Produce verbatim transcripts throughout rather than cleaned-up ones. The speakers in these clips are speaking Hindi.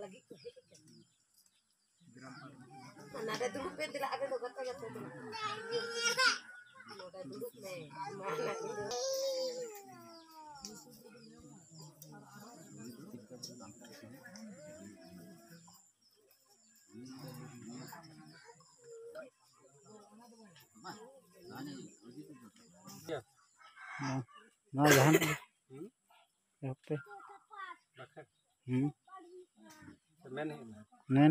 lagi. Nada dulu pe tidak ada dogat aja tuh. Nada dulu me. Mana itu? Nah, nah jangan. Apa? Hmm. Men.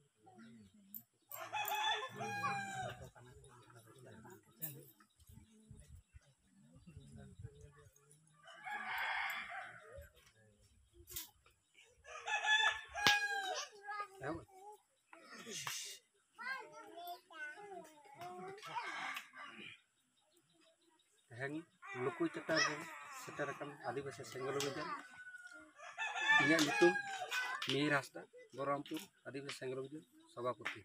Hang luku cetar setarakan Adibasi Senggol Wijan. Inya itu Mir Hasta Bororampur Adibasi Senggol Wijan Sabapati.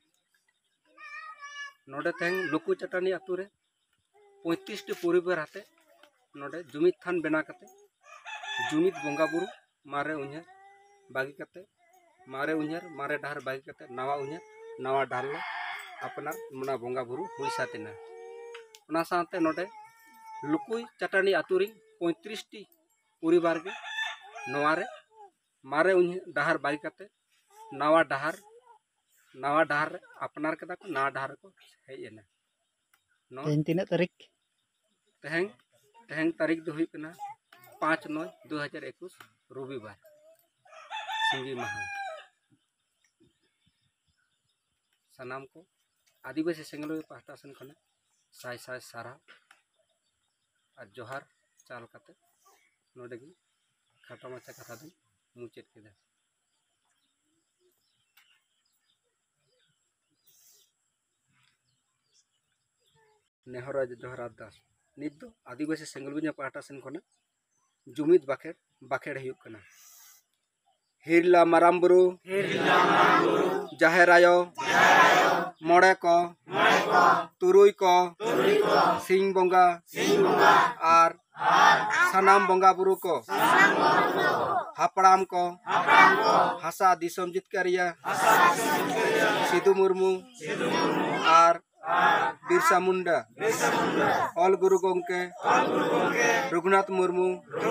Node teng luku cetani ature पैंतीस टी परिवार हाते नोडे जुमित थान बना कते जुमित बंगा बुरु मारे उन्हेर बागी कते मारे उन्हेर मारे डाहर बागी कते नवा उन्हेर नवा डाहर अपना मना बंगा बुरु हुई सातेना उना साते नोडे लुकुई चटानी आतुरी पैंतीस टी परिवार के नवारे मारे उन्हेर डाहर बागी कते नवा डाहर नवा डाहर अपनार कदा को नवा डाहर को हेजेना Ten tina tarik. तेहंग तेहंग तारीख दो हुई कना पाँच नौ दो हजार इक्कीस रविवार सिंगी महा सनाम को आदिवासी सेंगलो पाहता सन खने साय साय सारा और जोहार चाल कते नोडेगी खाटा माचा कथा दिन मुचेत केदा नेहराज जोहरा दास नित दो आदिवासी सेंगल बिना पाटा सेन खना जुमित बाखेड़ बाखेड़ हुयुग कना हिरला मारामबुरु हिरला मारामबुरु जाहेर आयो जाहेर आयो मोड़े को मोड़े को तुरुई को तुरुई को सिंह बंगा सिंह बंगा आर आर सनाम बंगा बुरु को सनाम बंगा हापड़ाम को हापड़ाम को हासा दिसम जितकारिया हासा दिसम जितकारिया सिदु मुर्मू सिदु मुर्मू आर बिरसा मुंडा ऑल गुरु गोंके रघुनाथ मुर्मू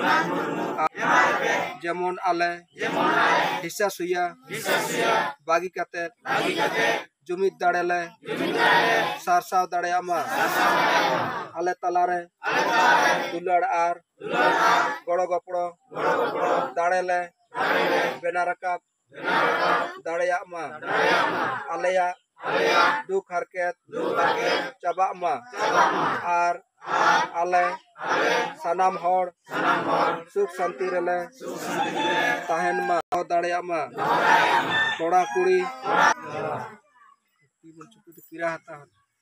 जेमन आले हिस्सा सुया बागी कते जुमित दाड़ेले सारसाव दाड़ेयामा आले तलारे दुलाड़ आर गड़ो गपड़ो दाड़ेले बेनारकाब दाड़ेयामा आलेया दुख हरकत चाबा मा आर आले सनाम होड़ सुख शांति रेले ताहन मा दाड़िया मा कोड़ा कुड़ी किरा हता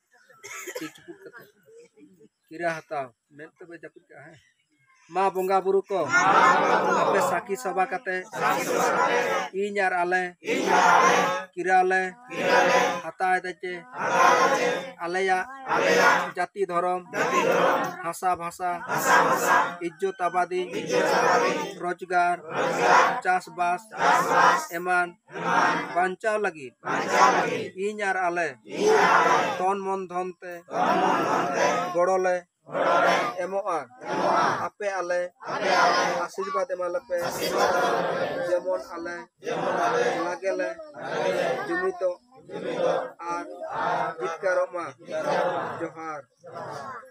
किरा हता मेन तबे जपित का है माँ बंगा बुरु को आपे साकी सभा कते इन्यार आले किराले हताय दचे आलेया जाति धर्म भाषा भाषा इज्जत आबादी रोजगार चाषबास एमान बांचाव लगी इन्यार आले तन मन धनते गड़ोले एमोआ आपे आले आशीर्वाद एमालपे जेमन आले लागेले जुमितो आर जितकारोमा जोहार।